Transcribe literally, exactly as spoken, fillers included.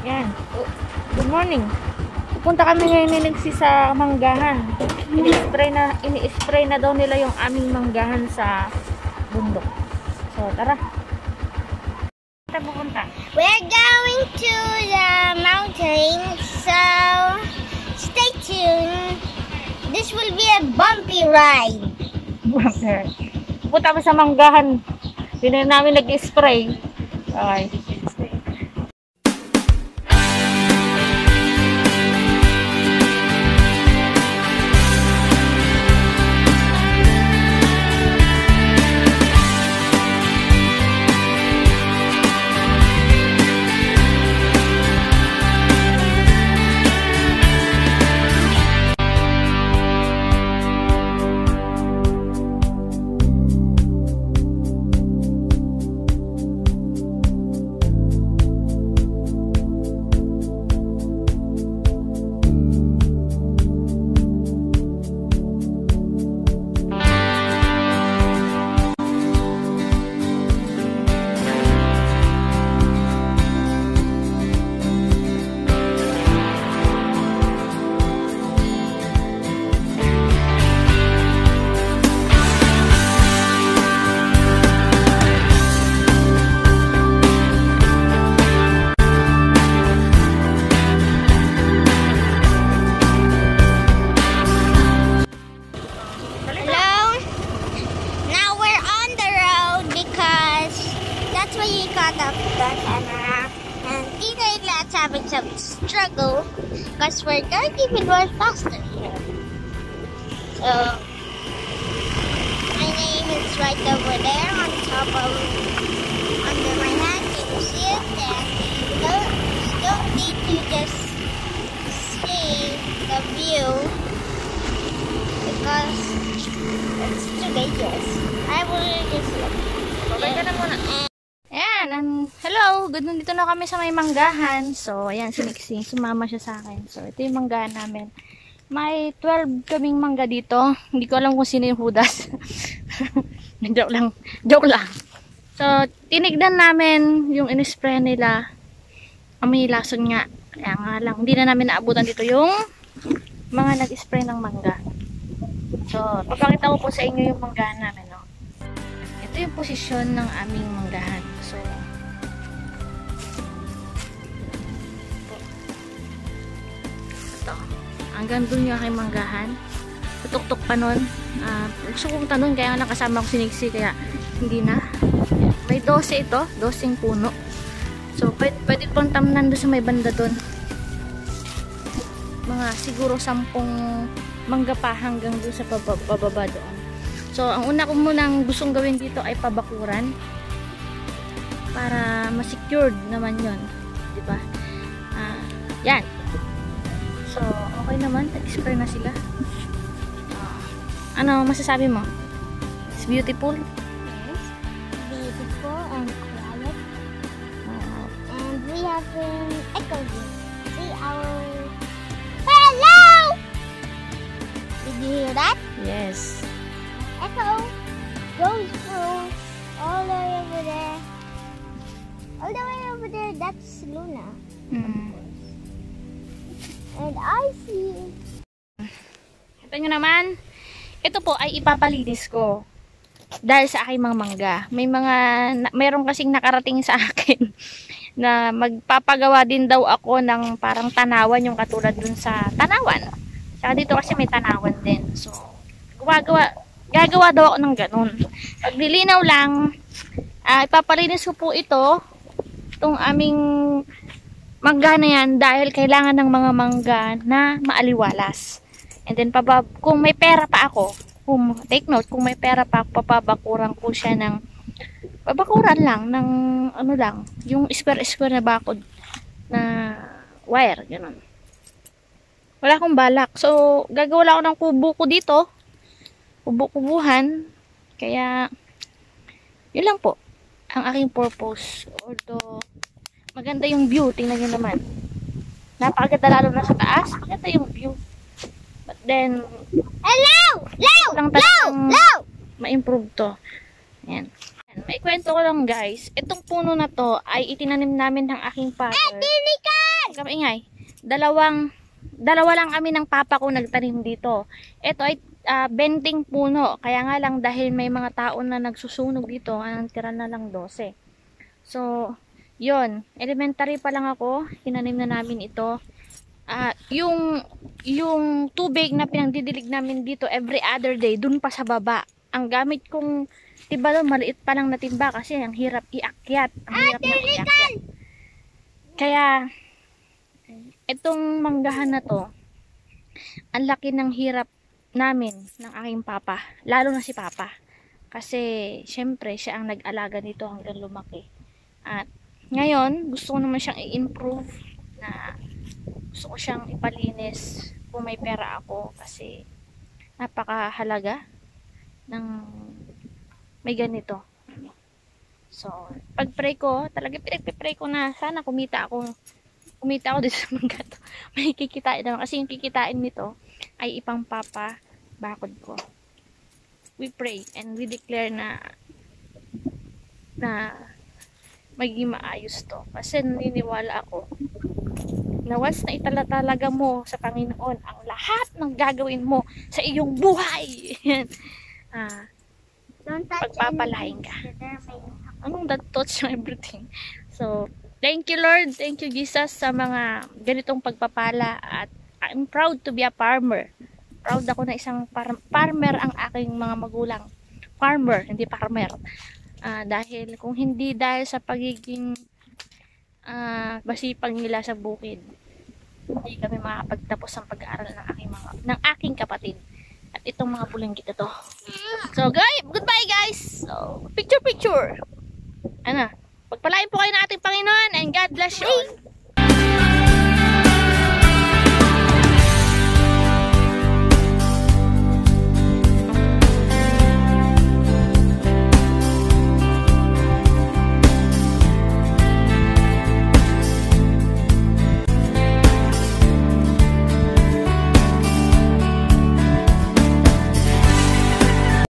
Yan. Good morning. Pupunta kami ngayon ni Nixie sa manggahan. Ini-spray na, ini-spray na daw nila yung aming manggahan sa bundok. So, tara. Kita pupunta. We're going to the mountain, so stay tuned. This will be a bumpy ride. Pupunta kami sa manggahan. Hindi namin nag-spray. Okay. Having some struggle because we're going even more faster here. So my name is right over there on top of under my hand. Can you see it? And you don't, you don't need to just see the view because it's too dangerous. I will just look. Babay ka na muna. Ayan, um, hello, good dito na kami sa may manggahan. So, ayan, si Nixie, sumama siya sa akin. So, ito yung manggahan namin. May twelve kaming mangga dito. Hindi ko alam kung sino yung hudas. Joke lang, joke lang. So, tinignan namin yung in-spray nila. Amoy lason nga. Kaya nga lang, hindi na namin naabutan dito yung mga nag-spray ng mangga. So, papakita ko po sa inyo yung manggahan namin, no? Ito yung posisyon ng aming manggahan. So, ito. Hanggang dun yung aking manggahan. Tutok-tok pa nun. Uh, gusto kong tanong, kaya nga nakasama ko si Nixie, kaya hindi na. May dose ito. Dosing puno. So, pwede, pwede pang tamnan doon sa may banda dun. Mga siguro sampung mangga pa hanggang doon sa pababa doon. So, ang una ko munang gustong gawin dito ay pabakuran para ma-secured naman yun. Diba? Uh, yan. So, okay naman. Nag-spray na sila. Uh, ano masasabi mo? It's beautiful? Yes. Beautiful and quiet. Uh, and we have an echo here. See our... Hello! Did you hear that? Yes. Echo goes through all the way over there. All the way over there, that's Luna. Mm. And I see... Ito nyo naman, ito po ay ipapalinis ko. Dahil sa aking mga mangga. May mga, na, mayroon kasing nakarating sa akin na magpapagawa din daw ako ng parang tanawan, yung katulad dun sa tanawan. Saka dito kasi may tanawan din. So, gumagawa, gagawa daw ako ng ganun. Paglilinaw lang, uh, ipapalinis ko po ito, itong aming mangga na yan, dahil kailangan ng mga mangga na maaliwalas. And then, pabab kung may pera pa ako, kung, take note, kung may pera pa ako, papabakuran ko siya ng, pabakuran lang, ng ano lang, yung square-square na bakod na wire, ganun. Wala akong balak. So, gagawa ako ng kubo ko dito. Kubo-kubuhan. Kaya, yun lang po ang aking purpose. Although, maganda yung view. Tingnan nyo naman. Napakaganda lalo na sa taas. Maganda yung view. But then, hello! Low! lang Low! Low! ma-improve to. Ayan. May kwento ko lang guys. Itong puno na to ay itinanim namin ng aking father. Hey, Tinikan! Huwag ka maingay. Dalawang, dalawa lang kami ng papa ko nagtanim dito. Ito ay uh, benting puno. Kaya nga lang dahil may mga tao na nagsusunog dito, ang tira na lang twelve. So, yon, elementary pa lang ako, tinanim na namin ito. Uh, yung yung tubig na pinagdidilig namin dito every other day, dun pa sa baba. Ang gamit kong timba doon, maliit pa lang na timba kasi ang hirap iakyat. Ang hirap na iakyat. Kaya, itong manggahan na to, ang laki ng hirap namin, ng aking papa. Lalo na si papa. Kasi, syempre, siya ang nag-alaga nito hanggang lumaki. At, ngayon, gusto ko naman siyang i-improve na gusto ko siyang ipalinis kung may pera ako kasi napakahalaga ng may ganito. So, pag-pray ko, talaga pinag-pray ko na sana kumita ako kumita ako dito sa mangga to. May kikitain naman kasi yung kikitain nito ay ipang papa bakod ko. We pray and we declare na na magiging maayos to. Kasi naniniwala ako na once na italatalaga mo sa Panginoon ang lahat ng gagawin mo sa iyong buhay, ah, pagpapalain ka. Anong that touch yung everything? So, thank you Lord, thank you Jesus sa mga ganitong pagpapala at I'm proud to be a farmer. Proud ako na isang par farmer ang aking mga magulang. Farmer, hindi farmer. Uh, dahil kung hindi dahil sa pagiging uh, masipag nila sa bukid, hindi kami makapagtapos ng pag-aaral ng aking mga ng aking kapatid at itong mga bulinggit ito. So guys, goodbye guys. So picture picture. Ano? Pagpalain po kayo ng ating Panginoon and God bless you all.